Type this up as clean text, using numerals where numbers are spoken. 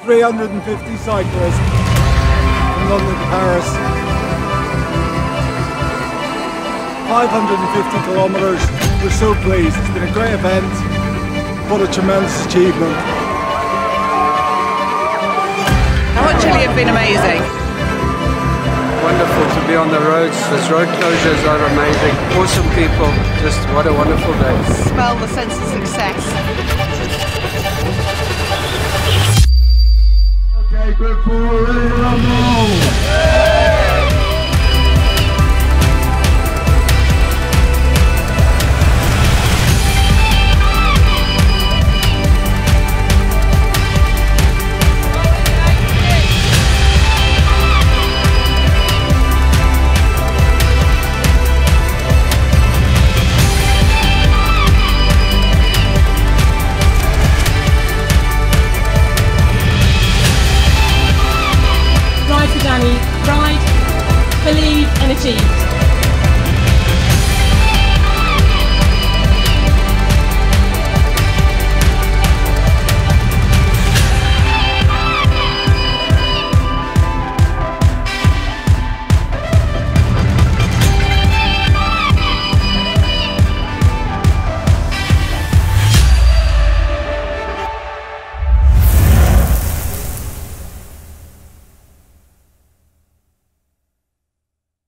350 cyclists from London to Paris. 550 kilometres. We're so pleased. It's been a great event, but a tremendous achievement. Chile have been amazing. Wonderful to be on the roads. These road closures are amazing. Awesome people. Just what a wonderful day. Smell the sense of success. Okay, group 4, ready to rumble. Ride for Danny, ride, believe and achieve.